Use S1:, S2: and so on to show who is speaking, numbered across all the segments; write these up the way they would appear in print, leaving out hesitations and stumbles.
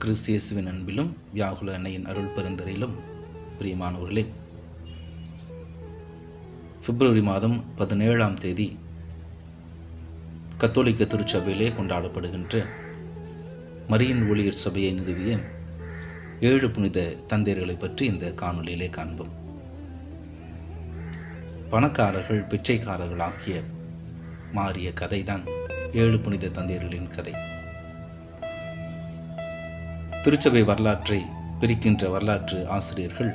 S1: கிறிஸ்தியேசுவின் அன்பிலும் வியாகுல அன்னையின் அருள் பெருந்தரிலும் பிரியமானவர்களே, பிப்ரவரி மாதம் 17ஆம் தேதி கத்தோலிக்க திருச்சபையிலே கொண்டாடப்படுகின்ற மரியின் ஊழியர் சபையை நிறுவிய 7 புனித தந்தையர்களை பற்றி இந்த காணொலியிலே காண்போம். பணக்காரர்கள் பிச்சைக்காரர்களாகிய மாறிய கதைதான் 7 புனித தந்தையர்களின் கதை. திருச்சபை வரலாற்றை பிரிக்கின்ற வரலாற்று ஆசிரியர்கள்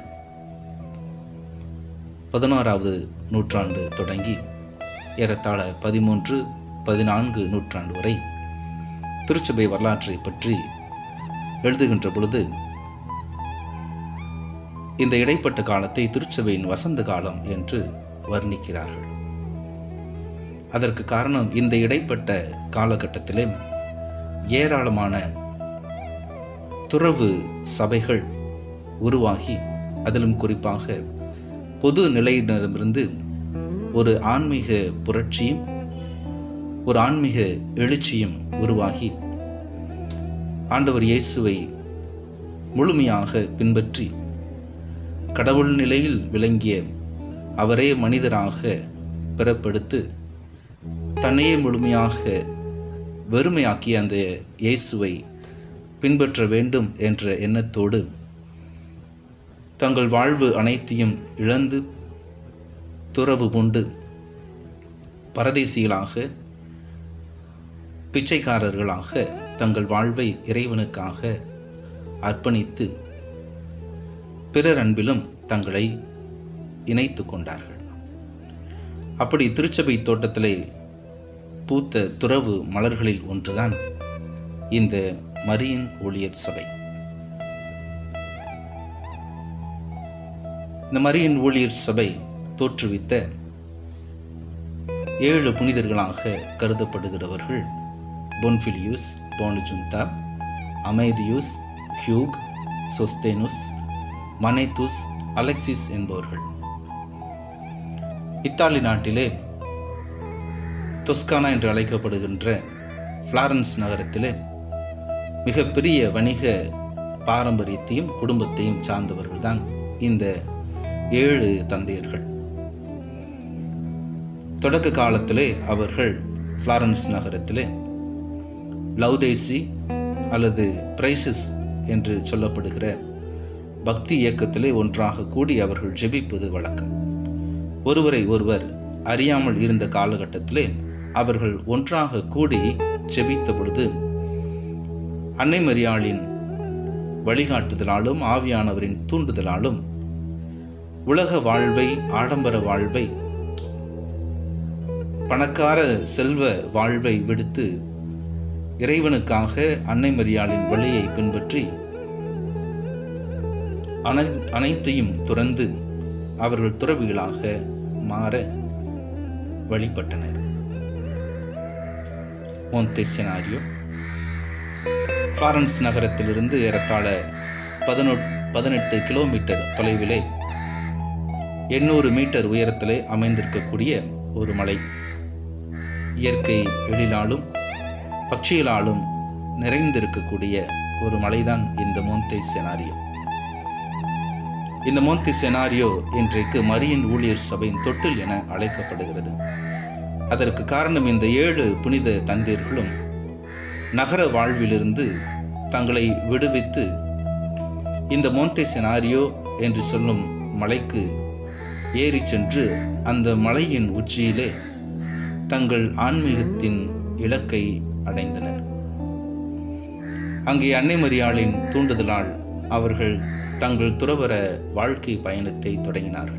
S1: 16வது நூற்றாண்டு தொடங்கி ஏறத்தாழ 13-14 நூற்றாண்டு வரை திருச்சபை வரலாற்றை பற்றி எழுதுகின்ற பொழுது இந்த இடைப்பட்ட காலத்தை திருச்சபையின் வசந்த காலம் என்று வர்ணிக்கிறார்கள். அதற்கு காரணம், இந்த இடைப்பட்ட காலகட்டத்திலே ஏராளமான துறவு சபைகள் உருவாகி, அதிலும் குறிப்பாக பொது நிலையினரிடமிருந்து ஒரு ஆன்மீக புரட்சியும் ஒரு ஆன்மீக எழுச்சியும் உருவாகி, ஆண்டவர் இயேசுவை முழுமையாக பின்பற்றி கடவுள் நிலையில் விளங்கிய அவரே மனிதராக பிறப்பெடுத்து தன்னையே முழுமையாக வெறுமையாக்கிய அந்த இயேசுவை பின்பற்ற வேண்டும் என்ற எண்ணத்தோடு தங்கள் வாழ்வு அனைத்தையும் இழந்து துறவு கொண்டு பரதேசிகளாக பிச்சைக்காரர்களாக தங்கள் வாழ்வை இறைவனுக்காக அர்ப்பணித்து பிறர் அன்பிலும் தங்களை இணைத்து கொண்டார்கள். அப்படி திருச்சபை தோட்டத்திலே பூத்த துறவு மலர்களில் ஒன்றுதான் இந்த மரியின் ஊழியர் சபை. இந்த மரியின் ஊழியர் சபை தோற்றுவித்த 7 புனிதர்களாக கருதப்படுகிறவர்கள் Bonfilius, Bonajuncta, Amideus, Hugh, Sostenes, Manettus, Alexis என்பவர்கள். இத்தாலி நாட்டிலே தொஸ்கானா என்று அழைக்கப்படுகின்ற ஃப்ளாரன்ஸ் நகரத்திலே மிகப்பெரிய வணிக பாரம்பரியத்தையும் குடும்பத்தையும் சார்ந்தவர்கள்தான் இந்த 7 தந்தையர்கள். தொடக்க காலத்திலே அவர்கள் ஃப்ளாரன்ஸ் நகரத்திலே லவுதேசி அல்லது பிரைசஸ் என்று சொல்லப்படுகிற பக்தி இயக்கத்திலே ஒன்றாக கூடி அவர்கள் ஜெபிப்பது வழக்கம். ஒருவரை ஒருவர் அறியாமல் இருந்த காலகட்டத்திலே அவர்கள் ஒன்றாக கூடி ஜெபித்த பொழுது அன்னை மரியாளின் வழிகாட்டுதலாலும் ஆவியானவரின் தூண்டுதலாலும் உலக வாழ்வை, ஆடம்பர வாழ்வை, பணக்கார செல்வ வாழ்வை விடுத்து இறைவனுக்காக அன்னை மரியாளின் வழியை பின்பற்றி அனைத்தையும் துறந்து அவர்கள் துறவிகளாக மாற வழிபட்டனர். மோன்டெசினாரியோ ஃப்ளாரன்ஸ் நகரத்திலிருந்து ஏறத்தாழ 18 கிலோமீட்டர் தொலைவிலே 800 மீட்டர் உயரத்திலே அமைந்திருக்கக்கூடிய ஒரு மலை. இயற்கை எழிலாலும் பட்சிகளாலும் நிறைந்திருக்கக்கூடிய ஒரு மலைதான் இந்த மோன்டெசினாரியோ. இந்த மோன்டெசினாரியோ இன்றைக்கு மரியின் ஊழியர் சபையின் தொட்டில் என அழைக்கப்படுகிறது. அதற்கு காரணம், இந்த 7 புனித தந்தையர்களும் நகர வாழ்விலிருந்து தங்களை விடுவித்து இந்த மோன்டெசினாரியோ என்று சொல்லும் மலைக்கு ஏறி சென்று அந்த மலையின் உச்சியிலே தங்கள் ஆன்மீகத்தின் இலக்கை அடைந்தனர். அங்கே அன்னை மரியாளின் தூண்டுதலால் அவர்கள் தங்கள் துறவற வாழ்க்கை பயணத்தை தொடங்கினார்கள்.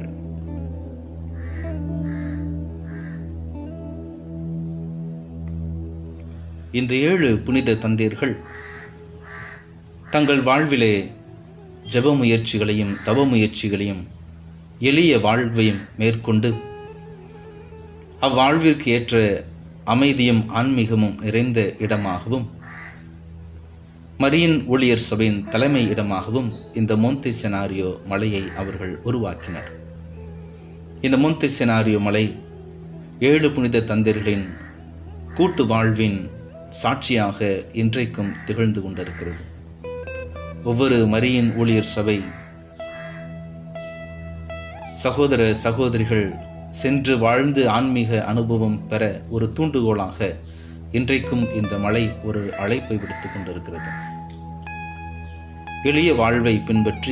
S1: இந்த 7 புனித தந்தையர்கள் தங்கள் வாழ்விலே ஜெப முயற்சிகளையும் தவ முயற்சிகளையும் எளிய வாழ்வையும் மேற்கொண்டு அவ்வாழ்விற்கு ஏற்ற அமைதியும் ஆன்மீகமும் நிறைந்த இடமாகவும் மரியின் ஊழியர் சபையின் தலைமை இடமாகவும் இந்த மோன்டெசினாரியோ மலையை அவர்கள் உருவாக்கினர். இந்த மோன்டெசினாரியோ மலை 7 புனித தந்தையர்களின் கூட்டு வாழ்வின் சாட்சியாக இன்றைக்கும் திகழ்ந்து கொண்டிருக்கிறது. ஒவ்வொரு மரியின் ஊழியர் சபை சகோதர சகோதரிகள் சென்று வாழ்ந்து ஆன்மீக அனுபவம் பெற ஒரு தூண்டுகோலாக இன்றைக்கும் இந்த மலை ஒரு அழைப்பை விடுத்துக் கொண்டிருக்கிறது. எளிய வாழ்வை பின்பற்றி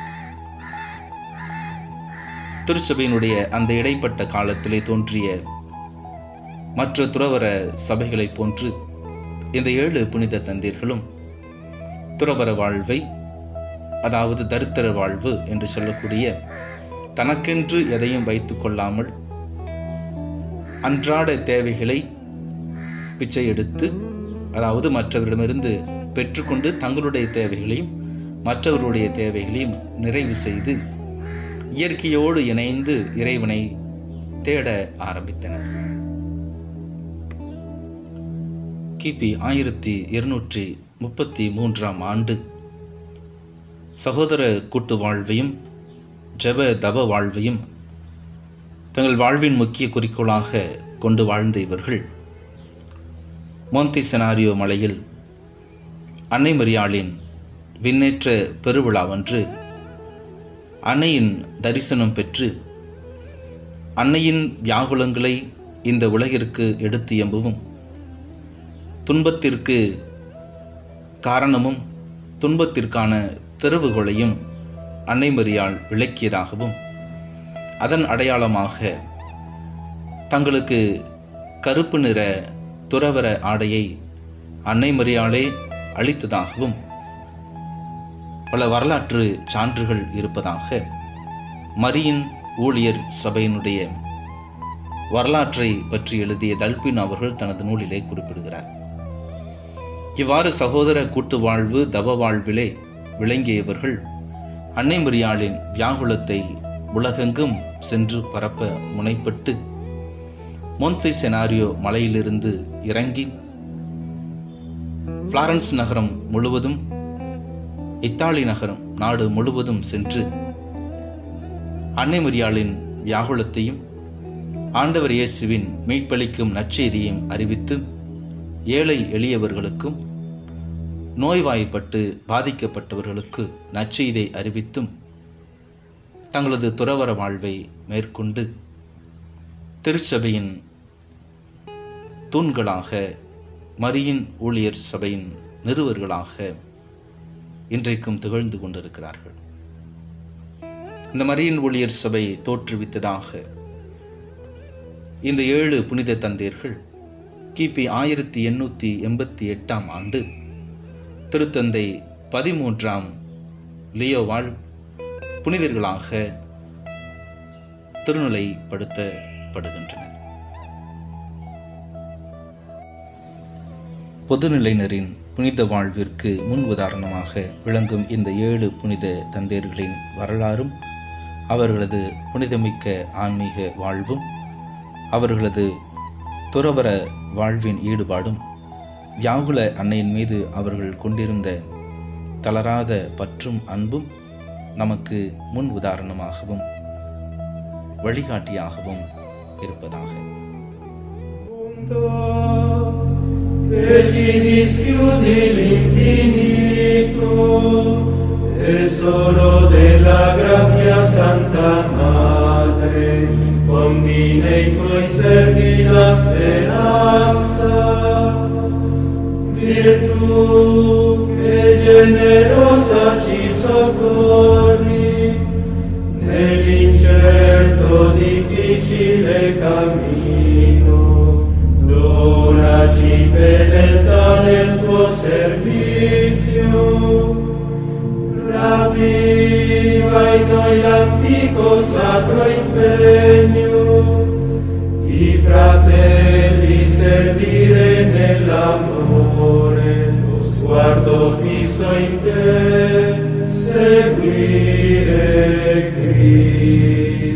S1: திருச்சபையினுடைய அந்த இடைப்பட்ட காலத்திலே தோன்றிய மற்ற துறவர சபைகளைப் போன்று இந்த 7 புனித தந்தையர்களும் துறவர வாழ்வை, அதாவது தரித்திர வாழ்வு என்று சொல்லக்கூடிய தனக்கென்று எதையும் வைத்துக் கொள்ளாமல் அன்றாட தேவைகளை பிச்சை எடுத்து, அதாவது மற்றவரிடமிருந்து பெற்றுக்கொண்டு தங்களுடைய தேவைகளையும் மற்றவருடைய தேவைகளையும் நிறைவு செய்து இயற்கையோடு இணைந்து இறைவனை தேட ஆரம்பித்தனர். கிபி 1233ஆம் ஆண்டு சகோதர கூட்டு வாழ்வையும் ஜெப தப வாழ்வையும் தங்கள் வாழ்வின் முக்கிய குறிக்கோளாக கொண்டு வாழ்ந்த இவர்கள் மோந்தி செனாரியோ மலையில் அன்னை மரியாளின் விண்ணேற்ற பெருவிழாவன்று அன்னையின் தரிசனம் பெற்று அன்னையின் வியாகுலங்களை இந்த உலகிற்கு எடுத்து எம்பவும், துன்பத்திற்கு காரணமும் துன்பத்திற்கான திறவுகோலையும் அன்னை மரியாள் விளக்கியதாகவும், அதன் அடையாளமாக தங்களுக்கு கருப்பு நிற துறவர ஆடையை அன்னை மரியாளே அளித்ததாகவும் பல வரலாற்று சான்றுகள் இருப்பதாக மரியின் ஊழியர் சபையினுடைய வரலாற்றை பற்றி எழுதிய தல்பின் அவர்கள் தனது நூலிலே குறிப்பிடுகிறார். இவ்வாறு சகோதர கூட்டு வாழ்வு தப வாழ்விலே விளங்கியவர்கள் அன்னை மரியாளின் வியாகுலத்தை உலகெங்கும் சென்று பரப்ப முனைப்பட்டு மோந்தி செனாரியோ மலையிலிருந்து இறங்கி ஃப்ளாரன்ஸ் நகரம் முழுவதும், இத்தாலி நகரம் நாடு முழுவதும் சென்று அன்னை மரியாளின் வியாகுலத்தையும் ஆண்டவர் இயேசுவின் மீட்பளிக்கும் நற்செய்தியையும் அறிவித்து ஏழை எளியவர்களுக்கும் நோய்வாய்ப்பட்டு பாதிக்கப்பட்டவர்களுக்கு நற்செய்தியை அறிவித்தும் தங்களது துறவற வாழ்வை மேற்கொண்டு திருச்சபையின் தூண்களாக, மரியின் ஊழியர் சபையின் நிறுவர்களாக இன்றைக்கும் திகழ்ந்து கொண்டிருக்கிறார்கள். இந்த மரியின் ஊழியர் சபை தோற்றுவித்ததாக இந்த 7 புனித தந்தையர்கள் கிபி 1888ஆம் ஆண்டு திருத்தந்தை 13ஆம் லியோவால் புனிதர்களாக திருநிலைப்படுத்தப்படுகின்றனர். பொதுநிலையினரின் புனித வாழ்விற்கு முன் உதாரணமாக விளங்கும் இந்த 7 புனித தந்தையர்களின் வரலாறும் அவர்களது புனிதமிக்க ஆன்மீக வாழ்வும் அவர்களது துறவற வாழ்வின் ஈடுபாடும் வியாகுல அன்னையின் மீது அவர்கள் கொண்டிருந்த தளராத பற்றும் அன்பும் நமக்கு முன் உதாரணமாகவும் வழிகாட்டியாகவும் இருப்பதாக.
S2: Generosa ci soccorri nell'incerto difficile cammino, donaci fedeltà nel tuo servizio, ravviva in noi l'antico sacro impegno, i fratelli servire nell'amore, guardo fisso in te, seguire Cristo.